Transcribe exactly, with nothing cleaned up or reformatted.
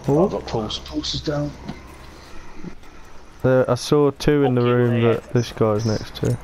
Oh, I've got pulse. Pulse is down. There, I saw two in the room that this guy's next to.